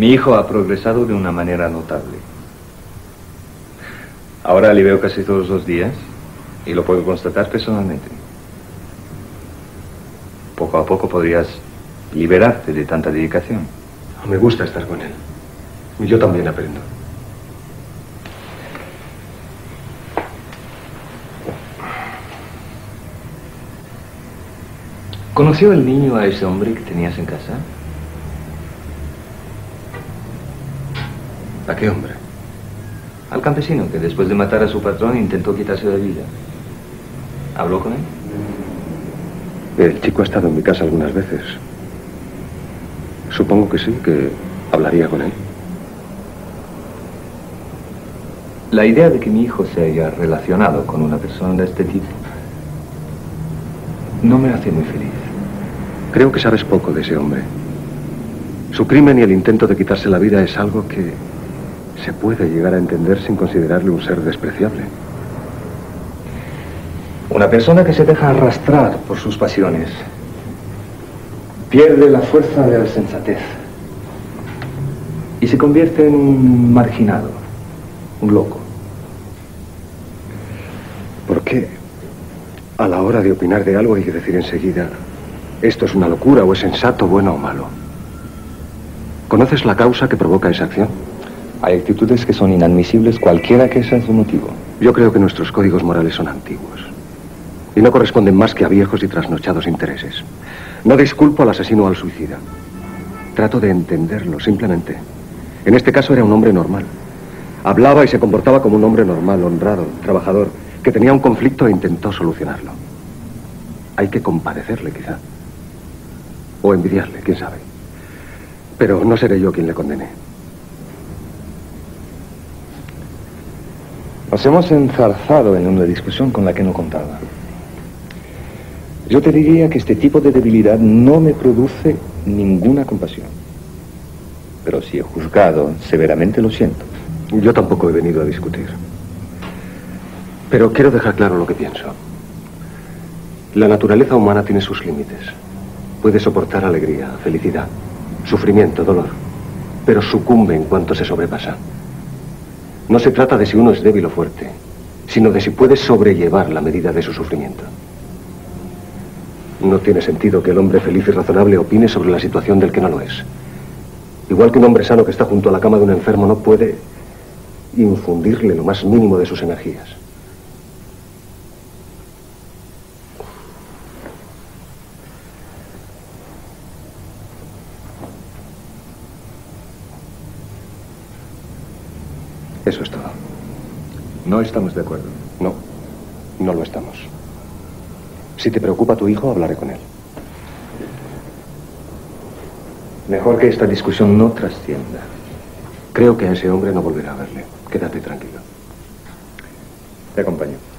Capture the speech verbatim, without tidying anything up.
Mi hijo ha progresado de una manera notable. Ahora le veo casi todos los días y lo puedo constatar personalmente. Poco a poco podrías liberarte de tanta dedicación. Me gusta estar con él. Y yo también aprendo. ¿Conoció el niño a ese hombre que tenías en casa? ¿A qué hombre? Al campesino que después de matar a su patrón intentó quitarse la vida. ¿Habló con él? El chico ha estado en mi casa algunas veces. Supongo que sí, que hablaría con él. La idea de que mi hijo se haya relacionado con una persona de este tipo no me hace muy feliz. Creo que sabes poco de ese hombre. Su crimen y el intento de quitarse la vida es algo que se puede llegar a entender sin considerarle un ser despreciable. Una persona que se deja arrastrar por sus pasiones pierde la fuerza de la sensatez y se convierte en un marginado, un loco. ¿Por qué a la hora de opinar de algo hay que decir enseguida esto es una locura o es sensato, bueno o malo? ¿Conoces la causa que provoca esa acción? Hay actitudes que son inadmisibles cualquiera que sea su motivo. Yo creo que nuestros códigos morales son antiguos y no corresponden más que a viejos y trasnochados intereses. No disculpo al asesino o al suicida. Trato de entenderlo, simplemente. En este caso era un hombre normal. Hablaba y se comportaba como un hombre normal, honrado, trabajador, que tenía un conflicto e intentó solucionarlo. Hay que compadecerle, quizá. O envidiarle, quién sabe. Pero no seré yo quien le condene. Nos hemos enzarzado en una discusión con la que no contaba. Yo te diría que este tipo de debilidad no me produce ninguna compasión. Pero si he juzgado severamente, lo siento. Yo tampoco he venido a discutir. Pero quiero dejar claro lo que pienso. La naturaleza humana tiene sus límites. Puede soportar alegría, felicidad, sufrimiento, dolor, pero sucumbe en cuanto se sobrepasa. No se trata de si uno es débil o fuerte, sino de si puede sobrellevar la medida de su sufrimiento. No tiene sentido que el hombre feliz y razonable opine sobre la situación del que no lo es. Igual que un hombre sano que está junto a la cama de un enfermo no puede infundirle lo más mínimo de sus energías. Eso es todo. No estamos de acuerdo. No, no lo estamos. Si te preocupa tu hijo, hablaré con él. Mejor que esta discusión no trascienda. Creo que a ese hombre no volverá a verle. Quédate tranquilo. Te acompaño.